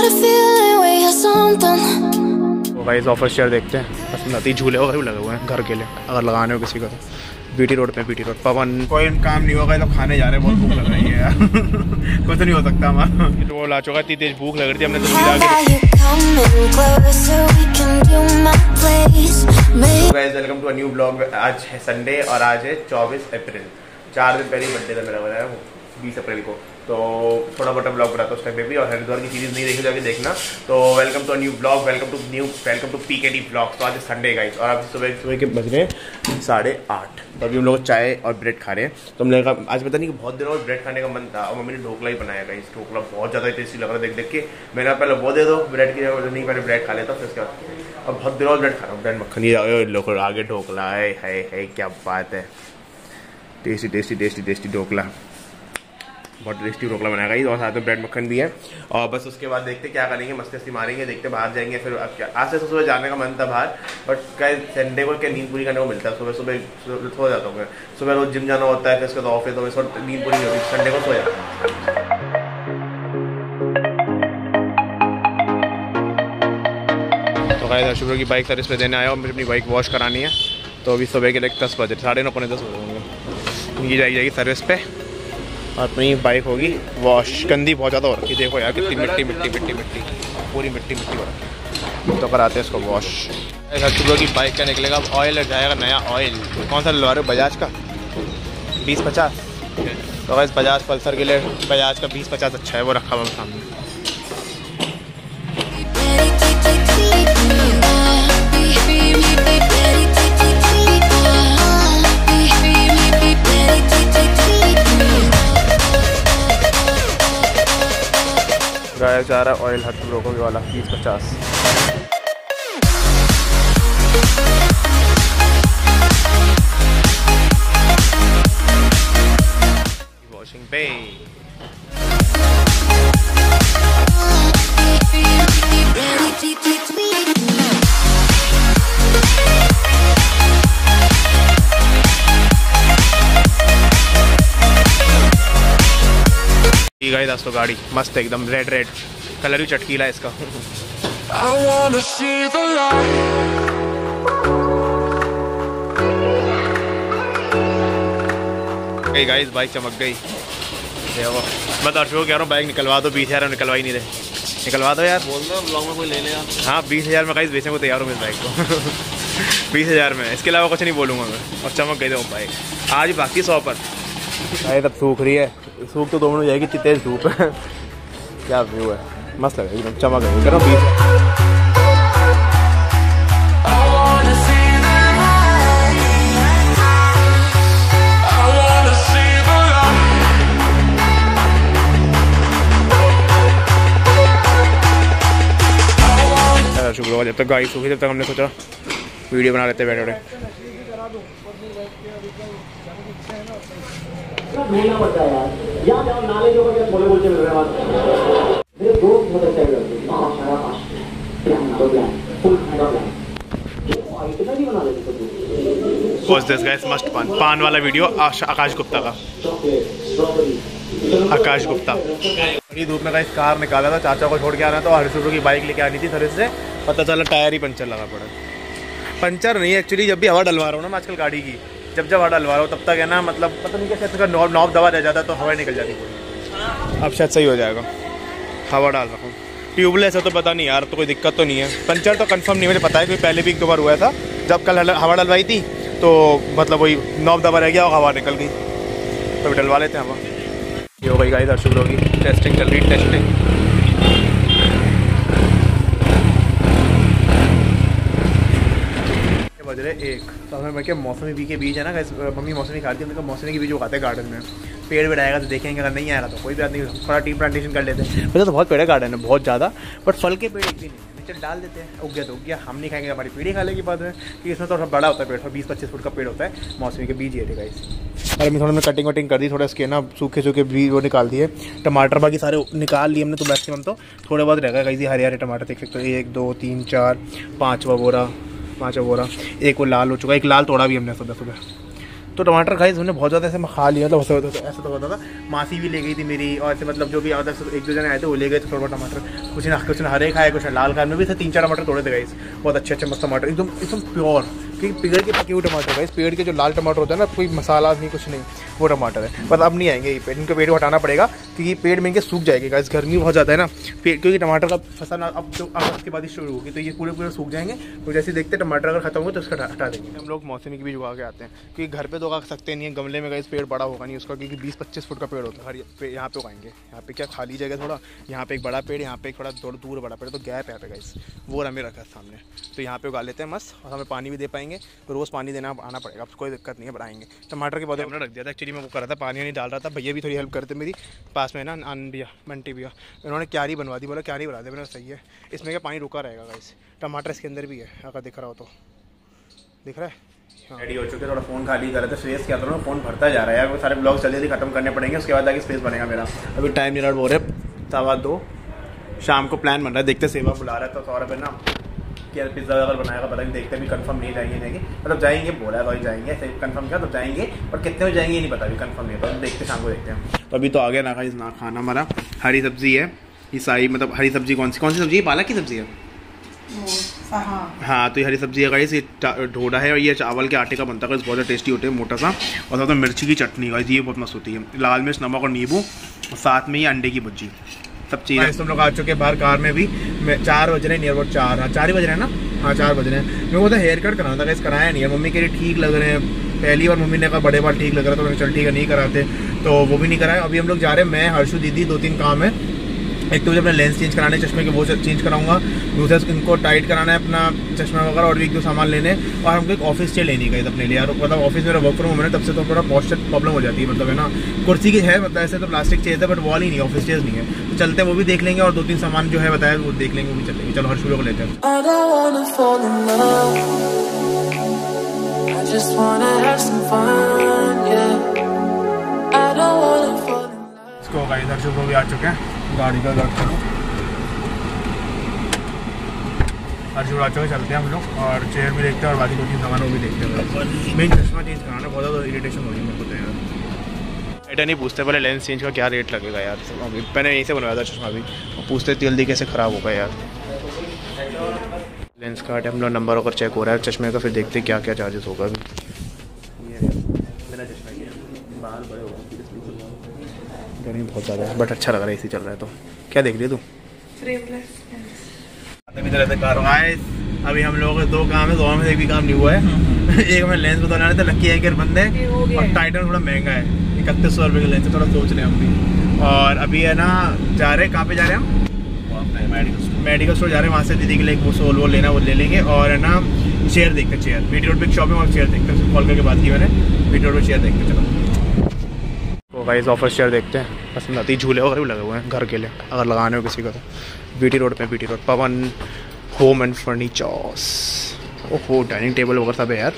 तो guys offer share देखते हैं, पसंद आती है। झूले वगैरह भी लगे हुए हैं घर के लिए, अगर लगाने हो किसी को तो। बीटी रोड पे, बीटी रोड पवन। कोई काम नहीं होगा तो खाने जा रहे हैं, बहुत भूख लग रही है यार। कुछ नहीं हो सकता हमारा। तो ला चुका, इतनी तेज भूख लग रही थी, हमने तो guys welcome to a new blog. आज है संडे और आज है 24 अप्रैल। 4 दिन पहले बर्थडे था मेरा, बताया 20 अप्रैल को। तो थोड़ा मोटा ब्लॉग बनाता हूँ उस टाइम पे भी। और हरिद्वार की सीरीज नहीं देखी जाके देखना। तो welcome to a new blog, welcome to PKD blogs. तो आज संडे गाइस, और आज सुबह के बज रहे हैं 8:30। तो अभी हम लोग चाय और ब्रेड खा रहे हैं। तो हमने कहा आज पता नहीं कि बहुत दिनों में ब्रेड खाने का मन था, और मम्मी ने ढोकला ही बनाया गाइस। ढोकला बहुत ज़्यादा टेस्टी लग रहा है देख के। मैंने पहले वो दे दो ब्रेड की जगह, नहीं पहले ब्रेड खा लेता फिर उसके बाद। और बहुत दिनों ब्रेड खा रहा हूँ, ब्रेड मक्खनी लोग आगे ढोकला है क्या बात है। Tasty tasty tasty tasty dhokla, बहुत टेस्टी ढोकला बनाया गई। और साथ में ब्रेड मक्खन भी है। और बस उसके बाद देखते क्या करेंगे, मस्ती मारेंगे, देखते बाहर जाएंगे। फिर आज से सुबह जाने का मन था बाहर, बट कल संडे को क्या नींद पूरी करने को मिलता है। सुबह सो जाता हूँ मैं। सुबह रोज जिम जाना होता है, फिर उसके बाद ऑफिस, तो नींद पूरी नहीं होती, संडे को सो जाता हूँ। तो गाइस शुभ्र की बाइक सर्विस पे देने आया और मुझे अपनी बाइक वॉश करानी है। तो अभी सुबह के लिए 10 बजे, 9:30 पौने 10 बजे होंगे। ये जाएगी सर्विस पे और अपनी बाइक होगी वॉश। गंदी बहुत ज़्यादा हो रखी है, देखो यार कितनी मिट्टी पूरी मिट्टी हो रखी है। तो कराते हैं इसको वॉश। शुभ्र की बाइक का निकलेगा ऑयल जाएगा, नया ऑयल। कौन सा लगा रहे हो, बजाज का 20-50। तो बस बजाज पल्सर के लिए बजाज का 20-50 अच्छा है, वो रखा हुआ सामने। गाया जा रहा ऑयल हर लोगों वाला 20-50। वॉशिंग पे गाइस आज तो गाड़ी मस्त है एकदम, रेड कलर भी चटकीला है इसका। गाइस बाइक चमक गई। मैं तो अर्शो कह रहा हूँ बाइक निकलवा दो, 20,000 निकलवा ही नहीं रहे। निकलवा दो यार, बोल दो ब्लॉग में कोई ले लेगा। हाँ 20,000 में गाइस बेचने को तैयार हूँ मैं बाइक को। 20,000 में, इसके अलावा कुछ नहीं बोलूँगा मैं। और चमक गई देखो बाइक आज बाकी 100 पर। भाई तब सूख रही है, सूख तो 2 मिनट हो जाएगी, इतनी तेज धूप है। क्या व्यू है, मस्त लगे एकदम, चमक गई। करो 20 शुक्र होगा। जब तक गाड़ी सूखी तब तक हमने सोचा वीडियो बना लेते बैठे बैठे। ढूंढना पड़ता है यार, यहाँ जाओ नाले के ऊपर बोले बोलते मिल रहे हैं। मेरे दोस्त बहुत अच्छा है, बहुत सारा इतना नहीं बना लेते। What's this guys, मस्त पान वाला वीडियो आकाश गुप्ता का। आकाश गुप्ता बड़ी धूप में गाइस कार निकाला था, चाचा को छोड़ के आना था। और हरिशुभ्र की बाइक लेके आनी थी सर्विस से, पता चला टायर ही पंचर लगा पड़ा। पंचर नहीं एक्चुअली, जब भी हवा डलवा रहा हूँ ना मैं आजकल गाड़ी की, जब हवा डलवा रहा हूँ तब तक है ना, मतलब पता नहीं कैसे इसका नॉब दबा रह जाता है तो हवा निकल जाती है। अब शायद सही हो जाएगा, हवा डाल रहा हूँ। ट्यूबलेस है तो पता नहीं यार, तो कोई दिक्कत तो नहीं है। पंचर तो कंफर्म नहीं, मुझे पता है, कोई पहले भी 1-2 बार हुआ था। जब कल हवा डलवाई थी तो मतलब वही नॉब दबा रह गया और हवा निकल गई, तो डलवा लेते हैं हवा। ये हो गई गाइस अर्शुभ्र की टेस्टिंग चल रही, टेस्टिंग। बज रहे 1। तो हमें क्या मौसमी बी के बीज है ना गाइस, मम्मी मौसमी खाती है, उनका मौसमी के बीज उगाते हैं गार्डन में। पेड़ भी आएगा तो देखेंगे, अगर नहीं आएगा तो कोई बात नहीं, थोड़ा टी प्लांटेशन कर लेते हैं। वैसे तो बहुत पेड़ है गार्डन में, बहुत ज़्यादा, बट फल के पेड़ एक भी नहीं है। नीचे डाल देते हैं, उग गया तो उग गया, हम नहीं खाएंगे, हमारी पीढ़ी खा लेगी बाद में, क्योंकि इसमें थोड़ा बड़ा होता है पेड़, 20-25 फुट का पेड़ होता है। मौसमी के बीज ये थे गाइस। और मैं थोड़ा कटिंग वटिंग कर दी, थोड़ा इसके ना सूखे बीज वो निकाल दिए। टमाटर बाकी सारे निकाल लिए हमने, तो मैक्सिमम तो थोड़े बहुत रह गए गाइस। हरे हरे टमाटर देख सकते हो, 1 2 3 4 5वां बोरा, 5वां बोरा। एक वो लाल हो चुका है, एक लाल तोड़ा भी हमने सुबह। तो टमाटर खाई हमने बहुत ज़्यादा ऐसे खा लिया, तो ऐसा तो होता था। मासी भी ले गई थी मेरी, और ऐसे मतलब जो भी एक दो जने आए थे वो ले गए थे थोड़ा टमाटर, कुछ ने हरे खाए, कुछ ने लाल खाए, में भी थे 3-4 टमाटर तोड़े थे गाइस, बहुत अच्छे मस्त टमाटर, एकदम प्योर, क्योंकि पेड़ के पके हुए टमाटर है। इस पेड़ के जो लाल टमाटर होता है ना, कोई मसाला नहीं कुछ नहीं, वो टमाटर है। बस अब नहीं आएंगे ये पेड़, इनके पेड़ को हटाना पड़ेगा क्योंकि पेड़ में इनके सूख जाएंगे गाइस, गर्मी बहुत ज़्यादा है ना, क्योंकि टमाटर का फसल अब जो अगस्त के बाद ही शुरू होगी, तो ये पूरे सूख जाएंगे। तो जैसे देखते टमाटर अगर खत्म हो तो उसका हटा देंगे। हम लोग मौसमी की भी उगा के आते हैं, क्योंकि घर पे तो उगा सकते नहीं है, गमले में गाइस पेड़ बड़ा होगा नहीं उसका, क्योंकि 20-25 फुट का पेड़ होता है। यहाँ पे उगाएंगे, यहाँ पे क्या खाली जगह थोड़ा, यहाँ पे एक बड़ा पेड़, यहाँ पे एक थोड़ा दूर बड़ा पेड़, तो गैप है गाइस, वो हमें रखा है सामने, तो यहाँ पे उगा लेते हैं मस्त, और हमें पानी भी दे पाएंगे, तो रोज़ पानी देना आना पड़ेगा, अब कोई दिक्कत नहीं है, बनाएंगे। टमाटर के पौधे हमने रख दिया था, एक्चुअली मैं वो कर रहा था, पानी नहीं डाल रहा था, भैया भी थोड़ी हेल्प करते मेरी, पास में ना बंटी भैया, उन्होंने क्यारी बनवा दी, बोला क्यारी बना दे, मैंने सही है, इसमें क्या पानी रुका रहेगा गाइस। टमाटर इसके अंदर भी है, अगर दिख रहा हो तो, दिख रहा है। रेडी हो चुके, थोड़ा फोन खाली कर रहे थे, स्पेस क्या था, फोन भरता जा रहा है, वो सारे ब्लॉग जल्दी खत्म करने पड़ेंगे, उसके बाद आगे स्पेस बनेगा मेरा। अभी टाइम नियर हो रहे 2:15 शाम को, प्लान बन रहा है, देखते सेवा बुला रहा है, तो सौरभ है ना क्या पिज़्ज़ा अगर बनाएगा पता नहीं, देखते भी कंफर्म नहीं जाएंगे, नहीं मतलब जाएंगे, बोला है तो जाएंगे, ऐसे कंफर्म किया तो जाएंगे, पर कितने में जाएंगे नहीं पता, अभी कंफर्म नहीं, तो देखते शाम को देखते हैं। तो अभी तो आ गया ना खाना हमारा, हरी सब्जी है ये सारी, मतलब हरी सब्जी कौन सी सब्जी है, पालक की सब्जी है, हाँ, तो ये हरी सब्जी है गाइस, ये ढोडा है, और ये चावल के आटे का बनता है, बहुत टेस्टी होते हैं, मोटा सा, और साथ में मिर्ची की चटनी गाइस, ये बहुत मस्त होती है, लाल मिर्च, नमक और नींबू, और साथ में ये अंडे की भुर्जी, सब चीज़। हम लोग आ चुके हैं बाहर कार में भी, 4 बज रहे हैं, नियर अबाउट 4 ही बज रहे हैं ना, हाँ 4 बज रहे हैं। मेरे को तो हेयर कट कराना था गाइस, कराया नहीं है, मम्मी के लिए ठीक लग रहे हैं, पहली बार मम्मी ने कहा बड़े बाल ठीक लग रहा था, तो चल ठीक है नहीं कराते, तो वो भी नहीं कराया। अभी हम लोग जा रहे हैं, मैं हर्षू दीदी, 2-3 काम है, एक तो मुझे अपने लेंस चेंज कराने चश्मे के, वो चेंज कराऊंगा, दूसरा इनको टाइट कराना है अपना चश्मा वगैरह, और भी 1-2 सामान लेने, और हमको एक ऑफिस चेयर लेनी है अपने लिए यार, मतलब ऑफिस मेरा वर्क फ्रॉम होम है, तब से तो थोड़ा पॉस्चर प्रॉब्लम हो जाती है, मतलब है ना, कुर्सी की है, मतलब ऐसे तो प्लास्टिक चेयर है, बट वॉल ही नहीं, ऑफिस चेयर नहीं है, तो चलते हैं वो भी देख लेंगे, और 2-3 सामान जो है बताया वो देख लेंगे, वो भी चलेंगे। चलो हर्षू को लेते हैं। इसको गाइस हर्षू को भी आ चुके हैं, गाड़ी का हर्षू आ चुके, चलते हैं हम लोग, और चेयर भी देखते हैं, और बाकी 2-3 सामान वो भी देखते हैं। मेन चश्मा चेंज कराना, बहुत ज़्यादा इरिटेशन हो रही है मेरे को तो यार। एटा नहीं पूछते पहले लेंस चेंज का क्या रेट लगेगा यार, अभी मैंने यहीं से बनवाया था चश्मा भी, पूछते जल्दी कैसे ख़राब होगा यार। लेंस कार्ड हम लोग नंबर अगर चेक हो रहा है चश्मे का, फिर देखते क्या क्या चार्जेस होगा। अभी मेरा चश्मा बाल बड़े हो गए, गर्मी बहुत ज़्यादा है, बट अच्छा लग रहा है, इसी चल रहा है। तो क्या देख रही है तू? अभी हम लोगों के 2 काम है, 2 में से एक भी काम नहीं हुआ है। एक में लेंस बदलना था, लक्की एंकर बंद है, और टाइटन थोड़ा महंगा है, 3100 रुपये का लेंस है, थोड़ा सोच रहे हैं हम भी। और अभी है ना जा रहे हैं, कहाँ पे जा रहे हैं हम? मेडिकल स्टोर जा रहे हैं, वहाँ से दीदी के लिए एक सोल वो लेना, वो ले लेंगे, और है ना चेयर देखते हैं, चेयर बीटी रोड पे शॉप है, वहाँ चेयर देखते हैं, कॉल करके बात की मैंने, बीटी रोड पे चेयर देखते हैं। चलो तो गाइस ऑफिस चेयर देखते हैं, पसंद आती है, झूले वगैरह भी लगे हुए हैं घर के लिए, अगर लगाने हो किसी को तो। बीटी रोड पे, BT road Pavan home and furnitures, ओहो डाइनिंग टेबल वगैरह सब है यार,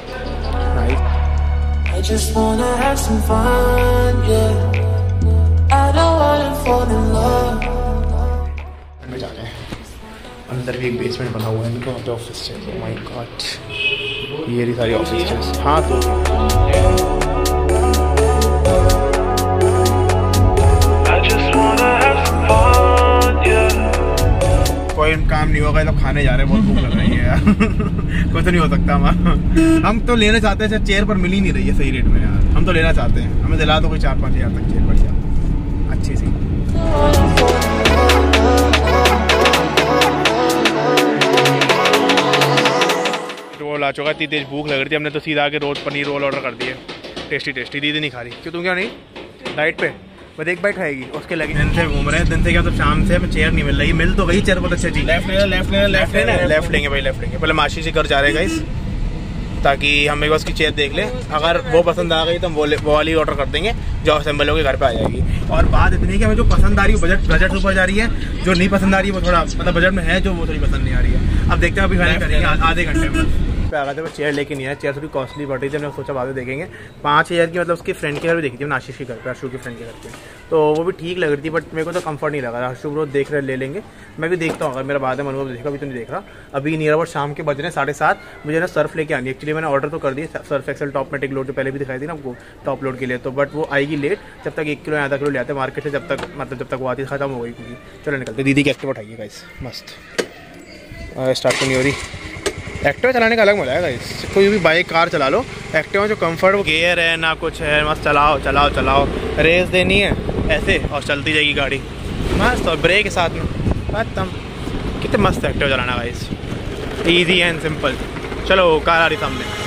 में जा रहे हैं। अंदर भी एक बेसमेंट बना हुआ है इनका, वहाँ पे office chair, oh my god, ये रही सारी ऑफिस चेयर्स। हाँ तो कोई काम नहीं होगा, तो खाने जा रहे हैं, बहुत भूख लग रही है यार। कुछ नहीं हो सकता हमारा, हम तो लेना चाहते हैं, चेयर पर मिल ही नहीं रही है सही रेट में यार, हम तो लेना चाहते हैं, हमें दिला तो कोई 4-5 हज़ार तक चेयर बढ़िया अच्छी सी। रोल आ चुका, इतनी तेज भूख लग रही थी, हमने तो सीधा आके रोज पनीर रोल ऑर्डर कर दिए, टेस्टी टेस्टी। दीदी नहीं खा रही, क्यों? तुम क्या नहीं डाइट पे? बस एक बाइट खाएगी, उसके लगे दिन से घूम रहे हैं, दिन से क्या तो शाम से हमें चेयर नहीं मिल रही, मिल तो गई चेयर बहुत अच्छी चीज। लेफ्ट लेंगे भाई, लेफ्ट लेंगे, पहले माशी से घर जा रहे हैं गाइस, ताकि हम एक बार उसकी चेयर देख लें, अगर वो पसंद आ गई तो हम वो वाली ऑर्डर कर देंगे, जो असेंबल होकर घर पे आ जाएगी। और बात इतनी कि हमें जो पसंद आ रही है बजट ऊपर जा रही है, जो नहीं पसंद आ रही है वो थोड़ा मतलब बजट में है, जो वो थोड़ी पसंद नहीं आ रही है। अब देखते हैं, अभी फाइनल करेंगे आधे घंटे में। पे आ गए थे, वो चेयर लेके नहीं आया, चेयर थोड़ी कॉस्टली पड़ रही थी, हमने सोचा बाद में देखेंगे। 5000 की, मतलब उसके फ्रेंड के घर भी देखी थी, आशीष के घर पे, हर्षू के फ्रेंड के घर पे, तो वो भी ठीक लग रही थी, बट मेरे को तो कंफर्ट नहीं लगा। हर्षू ब्रो देख रहे ले लेंगे, मैं भी देखता हूँ, अगर मेरा बाद में अनुभव देखा, अभी तो नहीं देख रहा। अभी नियर अबाउट शाम के बज रहे हैं 7:30, मुझे ना सर्फ लेके आनी है। एक्चुअली मैंने ऑर्डर तो कर दिया सर्फ एक्सेल टॉपमेटिक लोड, जो पहले भी दिखाई थी ना आपको टॉप लोड के लिए, तो बट वो आएगी लेट, जब तक 1 किलो या आधा किलो ले आते मार्केट से, जब तक मतलब जब तक वो आती खत्म हो गई क्योंकि। चलो निकलते, दीदी की एक्टिवा उठाइए गाइस, मस्त स्टार्ट तो नहीं हो रही। एक्टिवा चलाने का अलग मजा है गाइस, कोई भी बाइक कार चला लो, एक्टिवा जो कंफर्ट, वो गियर है ना कुछ है, मस्त चलाओ चलाओ चलाओ, रेस देनी है ऐसे और चलती जाएगी गाड़ी मस्त, और ब्रेक के साथ में खत्म। कितने मस्त एक्टिवा चलाना गाइस, ईजी एंड सिंपल। चलो कार आ रही सामने।